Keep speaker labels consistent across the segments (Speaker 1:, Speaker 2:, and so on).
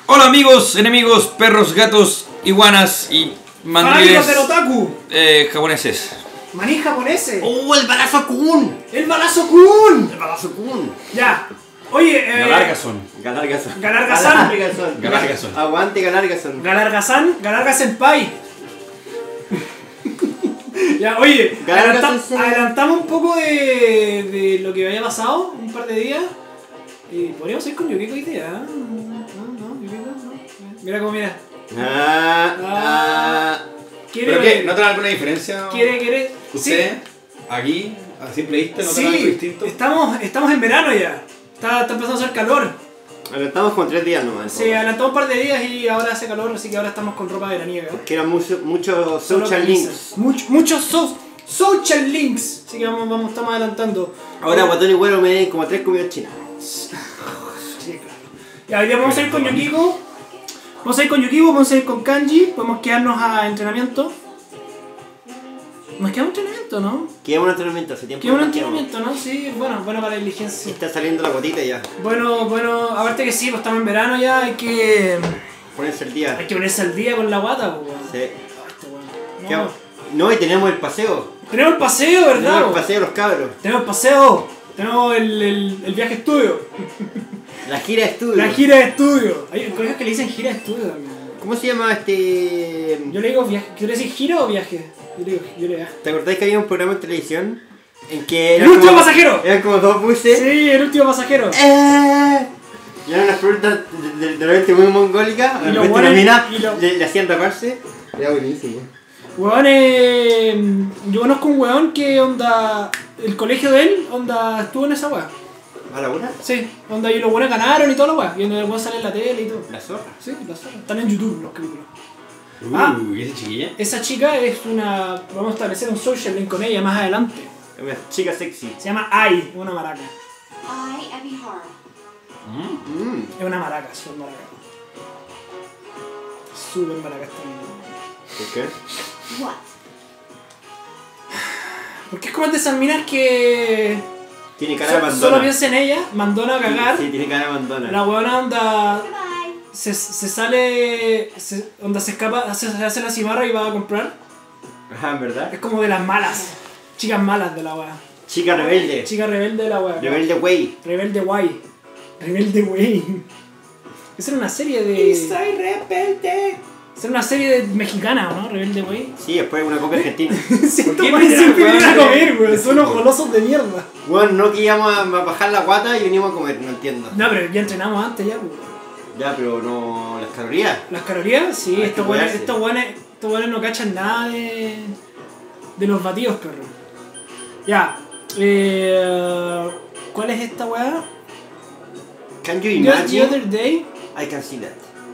Speaker 1: Hola amigos, enemigos, perros, gatos, iguanas y mandriles
Speaker 2: del otaku.
Speaker 1: Japoneses.
Speaker 2: Maní japoneses.
Speaker 3: ¡Oh, el balazo Kun!
Speaker 2: ¡El balazo Kun!
Speaker 3: ¡El balazo Kun!
Speaker 2: Ya. Oye,
Speaker 1: Galargason.
Speaker 3: Galargason.
Speaker 2: Galargasan.
Speaker 1: Galargason.
Speaker 3: Aguante Galargason.
Speaker 2: Galargasan. Galarga Senpai. Ya, oye, adelantamos un poco de lo que había pasado, un par de días. Podríamos ir con Yukiko hoy día. No, Yukiko, no. Mira cómo mira.
Speaker 1: ¿Pero qué? ¿Notan alguna diferencia?
Speaker 2: ¿Quiere?
Speaker 1: ¿Usted?
Speaker 2: Sí.
Speaker 1: Aquí, a simple vista, notan
Speaker 2: Sí,
Speaker 1: algo distinto?
Speaker 2: estamos en verano ya. Está empezando a hacer calor.
Speaker 3: Adelantamos con 3 días nomás.
Speaker 2: Se adelantó un par de días y ahora hace calor, así que ahora estamos con ropa veraniega.
Speaker 3: Que eran muchos social links.
Speaker 2: Muchos social links. Así que estamos adelantando.
Speaker 3: Ahora Guatón y Güero me den como 3 comidas chinas.
Speaker 2: Sí, claro. Ya, hoy día vamos a ir con Yukiko. Vamos a ir con Yukiko, vamos a ir con Kanji. Podemos quedarnos a entrenamiento. Nos queda un entrenamiento, ¿no?
Speaker 3: Queda un entrenamiento hace tiempo.
Speaker 2: Queda un entrenamiento, ¿no? Sí, bueno para la diligencia.
Speaker 3: Está saliendo la gotita ya.
Speaker 2: Bueno, aparte que sí, pues estamos en verano ya, hay que
Speaker 3: Ponerse el día.
Speaker 2: ponerse al día con la guata, pues.
Speaker 3: Sí.
Speaker 2: No.
Speaker 3: No, y tenemos el paseo.
Speaker 2: Tenemos el paseo, ¿verdad?
Speaker 3: Tenemos el paseo de los cabros.
Speaker 2: Tenemos el paseo. Tenemos el viaje estudio.
Speaker 3: La gira de estudio.
Speaker 2: La gira de estudio. Hay colegios que le dicen gira de estudio también.
Speaker 3: ¿Cómo se llama este...?
Speaker 2: Yo le digo viaje. ¿Quieres decir gira o viaje? Yo le digo viaje.
Speaker 3: ¿Te acordás que había un programa en televisión? En que
Speaker 2: ¡El último pasajero!
Speaker 3: Eran como 2 buses.
Speaker 2: Sí, el último pasajero.
Speaker 3: Y eran unas preguntas de repente muy mongólicas.
Speaker 2: Y
Speaker 3: De
Speaker 2: los
Speaker 3: repente
Speaker 2: buenos-
Speaker 3: la mina
Speaker 2: y los-
Speaker 3: le hacían raparse. Era buenísimo.
Speaker 2: Weón, yo conozco un weón que onda. El colegio de él, onda, estuvo en esa weá.
Speaker 3: ¿A la una?
Speaker 2: Sí, onda, y los buenos ganaron y toda la weá. Y el weón sale en la tele y todo.
Speaker 3: La zorra.
Speaker 2: Sí, la zorra. Están en YouTube los capítulos.
Speaker 1: ¿Y esa chiquilla?
Speaker 2: Esa chica es una. Vamos a establecer un social link con ella más adelante.
Speaker 3: Una chica sexy.
Speaker 2: Se llama Ai, es una maraca.
Speaker 4: I, Abby Hart.
Speaker 2: Es una maraca, súper maraca. Súper maraca esta mina.
Speaker 3: ¿Por qué?
Speaker 4: What?
Speaker 2: Porque es como de esas minas que.
Speaker 3: Tiene cara de
Speaker 2: Solo
Speaker 3: mandona.
Speaker 2: piensa en ella, mandona a cagar.
Speaker 3: Sí, tiene cara de mandona.
Speaker 2: La weona onda.
Speaker 4: Goodbye.
Speaker 2: Se sale. Onda se escapa, se hace la cimarra y va a comprar.
Speaker 3: Ajá, ¿en verdad?
Speaker 2: Es como de las malas. Chicas malas de la wea.
Speaker 3: Chica rebelde.
Speaker 2: Chica rebelde de la wea.
Speaker 3: Rebelde güey.
Speaker 2: Rebelde guay. Rebelde wey. Esa era una serie de.
Speaker 3: soy rebelde.
Speaker 2: Esa era una serie de mexicana, ¿no? Rebelde wey.
Speaker 3: Sí, después una copia argentina.
Speaker 2: Siento
Speaker 1: qué
Speaker 2: que
Speaker 1: miran,
Speaker 2: siempre
Speaker 1: weón?
Speaker 2: vienen a comer, güey. Son unos golosos de mierda.
Speaker 3: Bueno, no que íbamos a bajar la guata y venimos a comer, no entiendo.
Speaker 2: No, pero ya entrenamos antes ya, güey.
Speaker 3: Ya, pero no... las calorías.
Speaker 2: Las calorías, sí,
Speaker 3: Hay que
Speaker 2: estos
Speaker 3: cuidarse.
Speaker 2: buenos no cachan nada de los batidos, perro. Ya, ¿cuál es esta weá?
Speaker 3: Can you
Speaker 2: The
Speaker 3: imagine?
Speaker 2: other day.
Speaker 3: I can see that.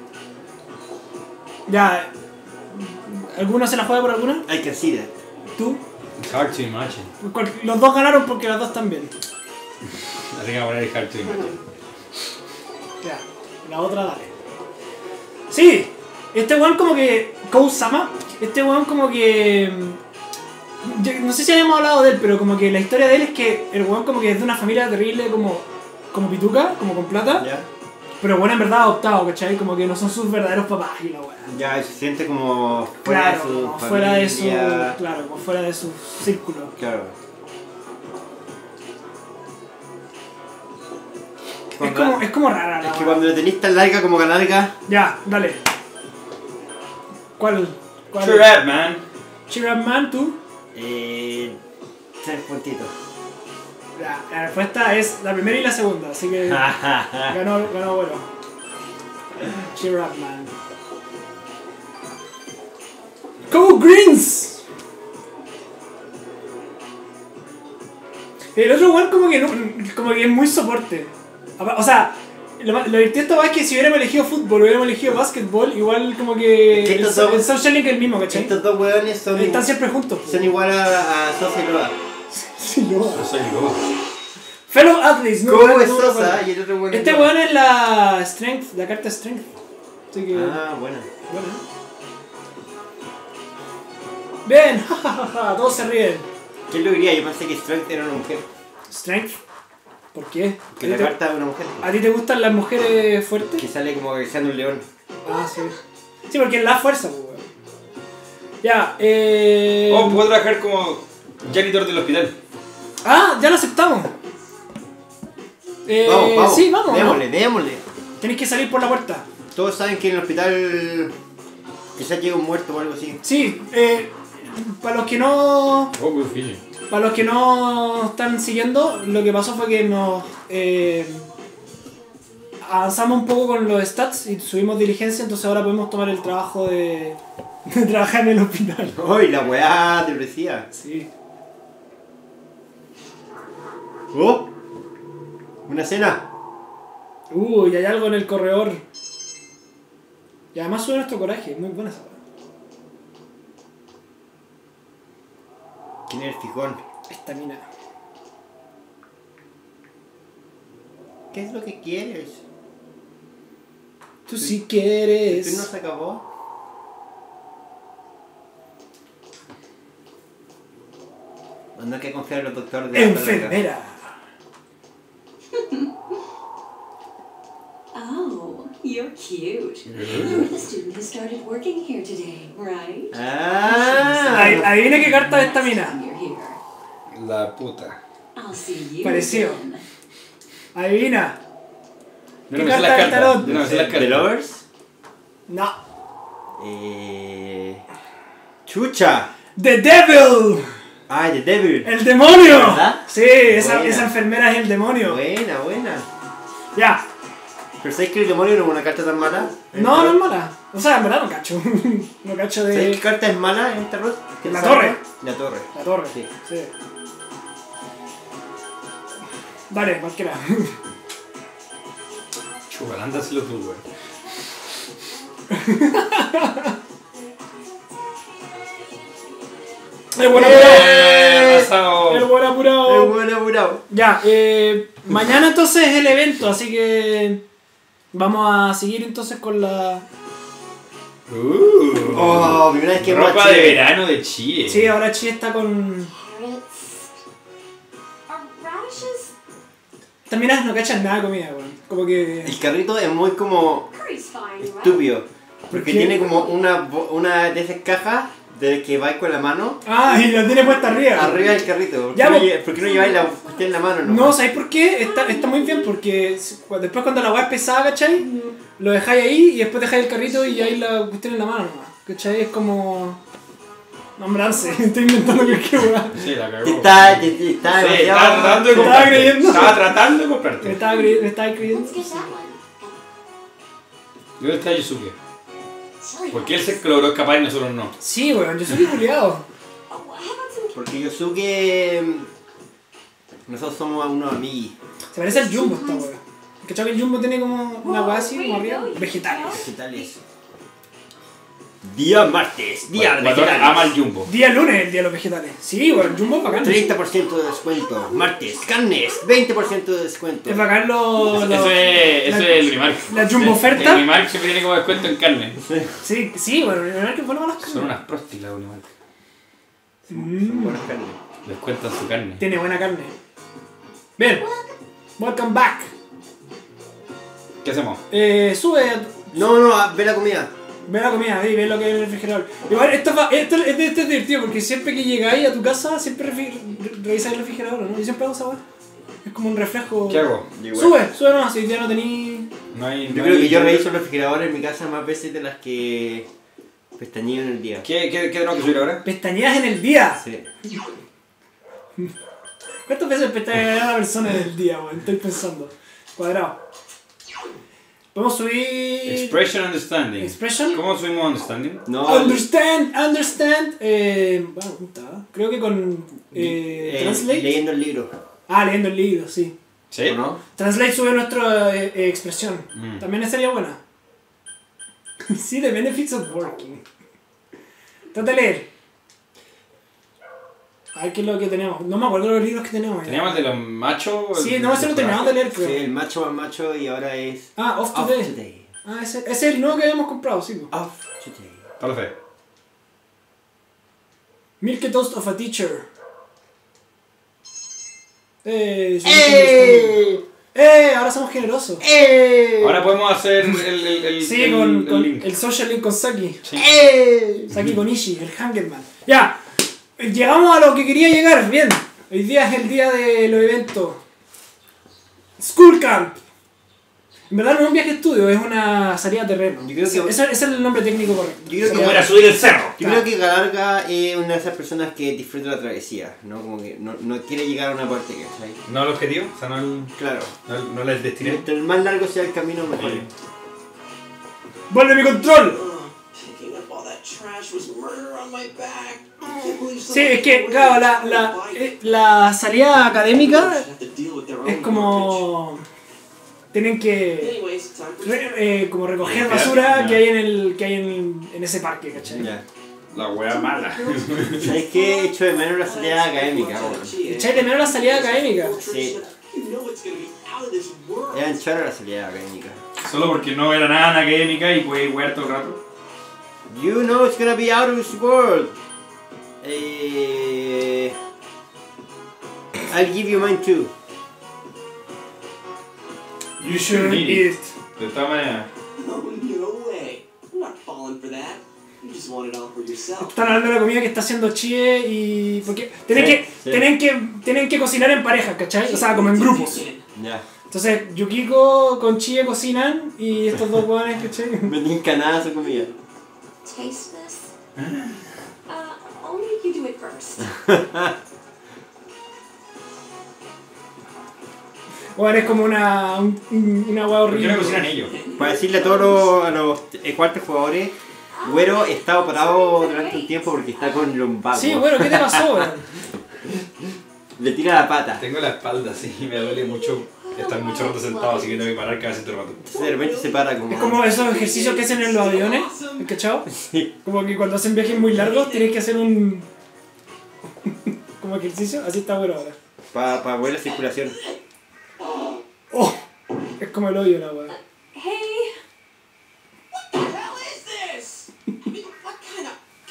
Speaker 2: Ya, ¿alguna se la juega por alguna?
Speaker 3: I can see that.
Speaker 2: ¿Tú?
Speaker 1: It's hard to imagine.
Speaker 2: Los dos ganaron porque las dos están bien.
Speaker 1: Así que voy a poner hard to imagine.
Speaker 2: Ya, la otra dale. Sí, este weón como que. Kou-sama, este weón como que. No sé si habíamos hablado de él, pero como que la historia de él es que el weón como que es de una familia terrible como pituca, como con plata.
Speaker 3: Ya.
Speaker 2: Pero bueno, en verdad adoptado, ¿cachai? Como que no son sus verdaderos papás y la weá.
Speaker 3: Ya se siente como
Speaker 2: Claro,
Speaker 3: de su
Speaker 2: como fuera de su.
Speaker 3: familia.
Speaker 2: Claro, como fuera de su círculo.
Speaker 3: Claro.
Speaker 2: Es como rara la
Speaker 3: Es que
Speaker 2: weá.
Speaker 3: cuando lo tenés tan larga como que larga.
Speaker 2: Ya, dale. ¿Cuál?
Speaker 1: Cheer up, man.
Speaker 2: Cheer up, man, tú.
Speaker 3: 3 puntitos.
Speaker 2: Ya, la respuesta es la primera y la segunda, así que ganó bueno. Cheer up, man. Go Greens. El otro one como que no, como que es muy soporte. O sea, lo divertido esta es que si hubiéramos elegido fútbol, hubiéramos elegido básquetbol, igual como que
Speaker 3: Es que estos dos-
Speaker 2: el social link es el mismo, ¿cachai?
Speaker 3: Estos dos hueones son
Speaker 2: Están siempre juntos.
Speaker 3: son igual a Sosa y Loa.
Speaker 2: Sí, no.
Speaker 1: Yo soy Go.
Speaker 2: Fellow athletes, ¿no?
Speaker 3: ¿Cómo es
Speaker 2: No,
Speaker 3: Sosa y el otro hueón?
Speaker 2: Este weón es la Strength, la carta Strength. Así que.
Speaker 3: Ah, bueno.
Speaker 2: Bueno. Bien, jajaja, todos se ríen.
Speaker 3: ¿Quién lo diría? Yo pensé que Strength era una mujer.
Speaker 2: Strength. ¿Por qué?
Speaker 3: Que la carta de una mujer.
Speaker 2: ¿A ti te gustan las mujeres fuertes?
Speaker 3: Que sale como acariciando un león.
Speaker 2: Ah, sí. Sí, porque es la fuerza, pues, weón. Ya,
Speaker 1: Oh, puedo trabajar como janitor del hospital.
Speaker 2: Ah, ya lo aceptamos.
Speaker 3: Vamos.
Speaker 2: Sí, vamos, ¿no?
Speaker 3: Démosle.
Speaker 2: Tenéis que salir por la puerta.
Speaker 3: Todos saben que en el hospital quizás llega un muerto o algo así.
Speaker 2: Sí, para los que no...
Speaker 1: Oh, qué difícil.
Speaker 2: Para los que no están siguiendo, lo que pasó fue que nos avanzamos un poco con los stats y subimos diligencia, entonces ahora podemos tomar el trabajo de trabajar en el hospital.
Speaker 3: ¡Uy, la weá! Te decía.
Speaker 2: Sí.
Speaker 3: ¡Oh! ¡Una cena!
Speaker 2: Uy, hay algo en el corredor. Y además sube nuestro coraje, muy buena esa weá.
Speaker 3: ¿Quién es el fijón?
Speaker 2: Esta mina.
Speaker 3: ¿Qué es lo que quieres?
Speaker 2: Tú sí
Speaker 3: ¿Tú no
Speaker 2: quieres.
Speaker 3: se acabó? No hay que confiar en los doctores de
Speaker 2: Enfermera.
Speaker 4: Oh, you're cute. You're the student who started working here today, right?
Speaker 3: ¡Ah!
Speaker 2: Adivina qué carta de esta mina.
Speaker 4: You're here.
Speaker 1: La puta.
Speaker 4: I'll see you.
Speaker 2: Pareció.
Speaker 4: again.
Speaker 2: Adivina.
Speaker 1: Yo
Speaker 2: ¿Qué
Speaker 1: no me sé
Speaker 2: carta
Speaker 1: las
Speaker 2: del
Speaker 1: cartas.
Speaker 2: tarot?
Speaker 1: Yo no me sé las
Speaker 3: ¿The
Speaker 1: cartas.
Speaker 3: Lovers?
Speaker 2: No.
Speaker 3: ¡Chucha!
Speaker 2: The Devil.
Speaker 3: ¡Ah, The Devil!
Speaker 2: El demonio.
Speaker 3: ¿Verdad?
Speaker 2: Sí, esa
Speaker 3: Buena.
Speaker 2: enfermera es el demonio.
Speaker 3: Buena.
Speaker 2: Ya.
Speaker 3: ¿Pero sabes que el demonio no es una carta tan mala?
Speaker 2: No, no es mala. O sea, en verdad no cacho. No cacho
Speaker 3: ¿Sabes qué
Speaker 2: de...
Speaker 3: carta es mala en esta tarot? ¿Qué
Speaker 2: La
Speaker 3: sabe?
Speaker 2: torre.
Speaker 3: La torre.
Speaker 2: La torre.
Speaker 3: Sí.
Speaker 2: Sí. Dale, cualquiera.
Speaker 1: Chupa, ándaselo tú, güey.
Speaker 2: El buen apurado.
Speaker 1: Pasado.
Speaker 2: El buen
Speaker 3: Es
Speaker 2: apurado.
Speaker 3: buen apurado.
Speaker 2: Ya, mañana entonces es el evento, así que vamos a seguir entonces con la...
Speaker 3: Oh, primera vez que
Speaker 1: Ropa
Speaker 3: vamos a
Speaker 1: de
Speaker 3: Chile.
Speaker 1: verano de Chile.
Speaker 2: Sí, ahora Chi está con...
Speaker 4: Carrots. Are radishes?
Speaker 2: Estas minas no cachan nada de comida, weón. Como que...
Speaker 3: El carrito es muy como
Speaker 4: Curry's fine, right?
Speaker 3: estúpido. Porque
Speaker 2: qué?
Speaker 3: tiene como una de esas cajas de que vais con la mano
Speaker 2: Ah, y la tiene puesta arriba.
Speaker 3: arriba del carrito. ¿Por qué,
Speaker 2: Ya,
Speaker 3: no,
Speaker 2: pues.
Speaker 3: por qué no lleváis la cuestión en la mano?
Speaker 2: No, ¿sabéis por qué? Está muy bien porque después cuando la weá es pesada, ¿cachai? Lo dejáis ahí y después dejáis el carrito y ahí la cuestión en la mano nomás. ¿Cachai? Es como... Nombrarse, estoy inventando cualquier weá.
Speaker 1: Sí, la cagó.
Speaker 3: Está
Speaker 1: Sí, estaba
Speaker 3: demasiado...
Speaker 1: tratando de
Speaker 2: Estaba
Speaker 1: comprarte.
Speaker 2: creyendo.
Speaker 1: Estaba tratando de
Speaker 2: Me
Speaker 1: comprarte.
Speaker 2: estaba creyendo.
Speaker 4: Let's get that one.
Speaker 1: ¿Dónde está Yusuke?
Speaker 4: Chili
Speaker 1: ¿Por qué él
Speaker 4: dogs.
Speaker 1: se logró escapar y nosotros no?
Speaker 2: Sí, weón, yo soy culiado.
Speaker 4: Oh, how about some
Speaker 3: Porque Yosuke... Nosotros somos unos amigos
Speaker 2: Se parece al Jumbo esta weá. ¿Cachai que el Jumbo tiene como una weá así, como arriba? Vegetales.
Speaker 3: vegetales. Día martes, día de
Speaker 1: Guatón
Speaker 3: vegetales.
Speaker 1: ama el Jumbo.
Speaker 2: Día lunes, el día de los vegetales. Sí, weón, el Jumbo es bacán.
Speaker 3: 30% de descuento. Martes, carnes, 20% de descuento.
Speaker 2: Es bacán
Speaker 1: Eso es el Unimark.
Speaker 2: la Jumbo oferta.
Speaker 1: El Unimark siempre tiene como descuento en carne.
Speaker 2: Sí, sí, bueno, la verdad que bueno para las
Speaker 1: Son
Speaker 2: carnes.
Speaker 1: unas próstilas Unimark.
Speaker 3: Son buenas carnes.
Speaker 1: Descuentan su carne.
Speaker 2: Tiene buena carne. Bien. Welcome back.
Speaker 1: ¿Qué hacemos?
Speaker 2: Sube,
Speaker 3: No, ve la comida.
Speaker 2: ve la comida, ve lo que hay en el refrigerador. Igual, esto es divertido porque siempre que llegáis a tu casa, siempre revisáis el refrigerador, ¿no? Yo siempre hago esa weá. Es como un reflejo.
Speaker 1: ¿Qué hago?
Speaker 2: Sube nomás, si ya no tení.
Speaker 1: No hay.
Speaker 3: Yo
Speaker 1: no
Speaker 3: creo
Speaker 1: hay-
Speaker 3: que yo reviso el refrigerador en mi casa más veces de las que pestañeo en el día.
Speaker 1: ¿Qué tenemos que subir ahora?
Speaker 2: Pestañeas en el día.
Speaker 3: Sí.
Speaker 2: ¿Cuántas veces pestañea una persona en el día, weón? Estoy pensando. Cuadrado. Podemos subir.
Speaker 1: Expression Understanding.
Speaker 2: Expression.
Speaker 1: ¿Cómo subimos Understanding?
Speaker 3: No,
Speaker 2: Understand. Bueno, ¿cómo está? Creo que con Translate.
Speaker 3: leyendo el libro.
Speaker 2: Leyendo el libro, sí.
Speaker 1: ¿Sí?
Speaker 3: ¿O no?
Speaker 2: Translate sube nuestra expresión.
Speaker 1: Mm.
Speaker 2: También sería buena. Sí, the benefits of working. Trata de leer. A ver qué es lo que tenemos. No me acuerdo de los libros que tenemos. ya.
Speaker 1: ¿Teníamos de los machos?
Speaker 2: Sí, no, ese lo terminamos de leer,
Speaker 3: Sí,
Speaker 2: creo.
Speaker 3: el macho más macho y ahora es
Speaker 2: Off
Speaker 3: Off
Speaker 2: Today.
Speaker 3: Today.
Speaker 2: Ese es el nuevo que habíamos comprado, sí. po.
Speaker 3: Off Today.
Speaker 1: Para la fe.
Speaker 2: Milk Toast of a Teacher. Ahora somos generosos.
Speaker 1: Ahora podemos hacer el
Speaker 2: Sí,
Speaker 1: el
Speaker 2: con
Speaker 1: link.
Speaker 2: el social link con Saki.
Speaker 1: Sí.
Speaker 2: Saki con Ishii, el Hangerman. Ya, llegamos a lo que quería llegar. Bien, hoy día es el día de los eventos. School Camp. En verdad no es un viaje de estudio, es una salida a terreno.
Speaker 3: Yo creo que-
Speaker 2: Ese es el nombre técnico correcto.
Speaker 3: Yo creo que-
Speaker 1: Como era subir el cerro.
Speaker 3: Yo creo que Galarga es una de esas personas que disfruta la travesía, ¿no? Como que no quiere llegar a una parte, ¿cachai?
Speaker 1: No el objetivo, o sea, no el,
Speaker 3: Claro.
Speaker 1: no el destino.
Speaker 3: Mientras el más largo sea el camino, mejor.
Speaker 1: Sí.
Speaker 2: ¡Vuelve mi control!
Speaker 5: Picking up all that trash was murder on my back. I can't believe
Speaker 2: Sí, es que, claro, la salida académica es como... Tienen que
Speaker 5: Anyways, time for
Speaker 2: como recoger basura que hay en ese parque, ¿cachai?
Speaker 3: Ya.
Speaker 1: La wea mala.
Speaker 3: ¿Sabes qué? Echo de menos la salida académica, weón.
Speaker 2: ¿Echáis de menos la salida académica?
Speaker 3: Sí.
Speaker 5: You know it's gonna be out of this world.
Speaker 3: Era chora la salida académica.
Speaker 1: Solo porque no era nada académica y puede jugar todo el rato.
Speaker 3: You know it's gonna be out of this world. I'll give you mine too.
Speaker 2: You shouldn't eat.
Speaker 1: De todas maneras.
Speaker 5: Oh, no way. I'm not falling for that. You just want it all for yourself.
Speaker 2: Están hablando de la comida que está haciendo Chie y... Porque
Speaker 3: Sí.
Speaker 2: tienen que cocinar en pareja, ¿cachai? O sea, como en grupos.
Speaker 3: Ya.
Speaker 2: Entonces, Yukiko con Chie cocinan y estos dos hueones, ¿cachai?
Speaker 3: Me tinca nada su comida.
Speaker 4: Taste this? Only if you do it first.
Speaker 2: Bueno, es como una hueá
Speaker 1: ¿Por qué
Speaker 2: horrible.
Speaker 1: no cocinan ellos?
Speaker 3: Para decirle a todos a los cuatro jugadores, Güero está parado durante un tiempo porque está con lumbago.
Speaker 2: Sí, bueno, ¿qué te pasó, weón?
Speaker 3: Le tira la pata.
Speaker 1: Tengo la espalda así y me duele mucho estar mucho rato sentado, así que tengo que parar cada cierto rato.
Speaker 3: Entonces de repente se para como...
Speaker 2: Es como esos ejercicios que hacen en los aviones, ¿cachao?
Speaker 3: Sí.
Speaker 2: Como que cuando hacen viajes muy largos tienes que hacer un... como ejercicio, así está bueno ahora.
Speaker 3: Para mover la circulación.
Speaker 2: ¡Oh! Es como el hoyo la weá.
Speaker 4: Hey,
Speaker 5: What the hell is this? I mean, what kind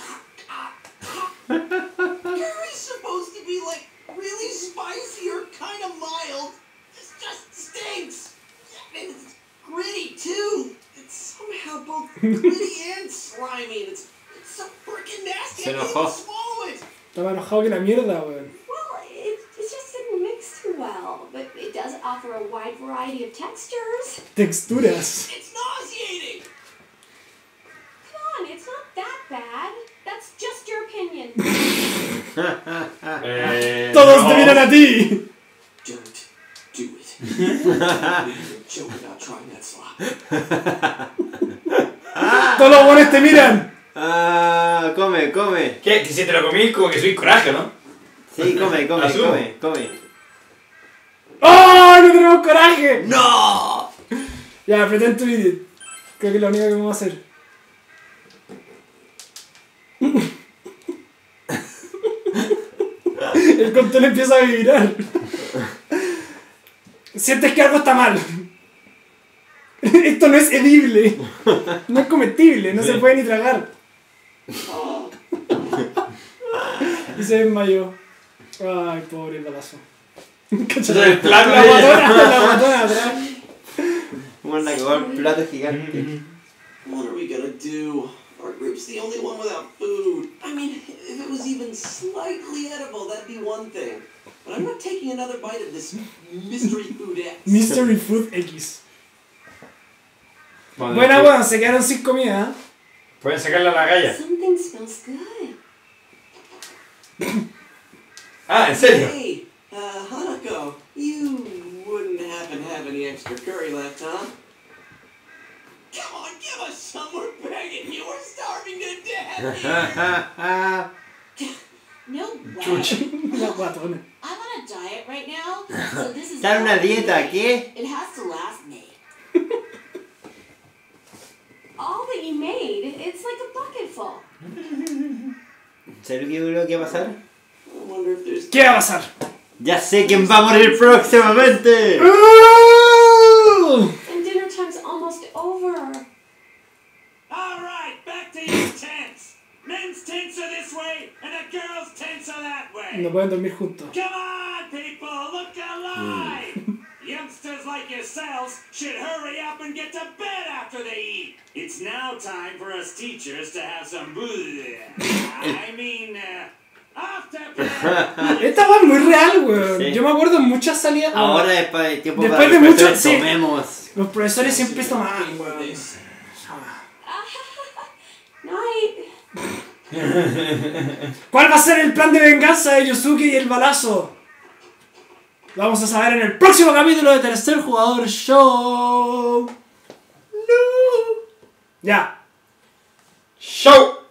Speaker 5: of curry's supposed to be like really spicy or kind of mild? This just stinks. And it's gritty too. It's somehow both gritty and slimy. And it's so freaking nasty.
Speaker 3: Se
Speaker 5: I can't
Speaker 3: enojó.
Speaker 5: even swallow it.
Speaker 2: Estaba enojado que la mierda, weón.
Speaker 4: well, it just didn't mix too well, but it does offer a wide variety of textures.
Speaker 2: Texturas.
Speaker 5: It's nauseating.
Speaker 4: Come on, it's not that bad. That's just your opinion.
Speaker 2: ¡Todos
Speaker 1: no.
Speaker 2: te miran a ti!
Speaker 5: Don't do it. You're joke about trying that slop.
Speaker 2: ¡Todos los buenos te miran!
Speaker 3: Ah, come.
Speaker 1: ¿Qué? Que si te lo comís como que soy coraje, ¿no?
Speaker 3: Sí, come.
Speaker 1: Asumo.
Speaker 2: ¡Oh! ¡No tenemos coraje!
Speaker 3: ¡No!
Speaker 2: Ya, pretend to eat it. Creo que es lo único que vamos a hacer. El control empieza a vibrar. Sientes que algo está mal. Esto no es edible. No es comestible, no se puede ni tragar. Y se desmayó. Ay, pobre balazo.
Speaker 1: Entonces el plan
Speaker 2: La guatona atrás.
Speaker 3: Bueno, la cagó el plato gigante.
Speaker 5: What are we gonna do? Our group's the only one without food. I mean, if it was even slightly edible, that'd be one thing. But I'm not taking another bite of this mystery food X.
Speaker 2: Mystery Food X.
Speaker 1: Bueno,
Speaker 2: Buena, weón, se quedaron sin comida.
Speaker 1: Pueden sacarla a la galla.
Speaker 4: Something smells good.
Speaker 1: Ah, ¿en serio?
Speaker 5: Hey, Hanako, you wouldn't happen to have any extra curry left, huh? Come on, give us some. We're begging you. We're starving to death here.
Speaker 4: No way.
Speaker 2: La guatona.
Speaker 4: I'm on a diet right now, so this is
Speaker 3: Está en una
Speaker 4: all I
Speaker 3: dieta,
Speaker 4: need.
Speaker 3: ¿qué?
Speaker 4: It has to last me. All that you made, it's like a bucket full.
Speaker 3: ¿Sabes lo que yo creo que va a pasar?
Speaker 5: I wonder if there's...
Speaker 2: ¿Qué va a pasar?
Speaker 3: ¡Ya sé quién va a morir próximamente!
Speaker 4: And dinner time's almost over.
Speaker 6: All right, back to your tents. Men's tents are this way, and the girls' tents are that way.
Speaker 2: No pueden dormir juntos.
Speaker 6: Come on, people, look alive! Youngsters like yourselves should hurry up and get to bed after they eat. It's now time for us teachers to have some after bed.
Speaker 2: Esta weá es muy real, weón.
Speaker 3: Sí.
Speaker 2: Yo me acuerdo en muchas salidas.
Speaker 3: Ahora después de tiempo
Speaker 2: Después
Speaker 3: para
Speaker 2: de
Speaker 3: los
Speaker 2: mucho-
Speaker 3: profesores,
Speaker 2: sí.
Speaker 3: tomemos.
Speaker 2: Los profesores siempre toman, weón.
Speaker 4: Night.
Speaker 2: ¿Cuál va a ser el plan de venganza de Yosuke y el balazo? Lo vamos a saber en el próximo capítulo de Tercer Jugador Show. No. Ya.
Speaker 1: ¡Show!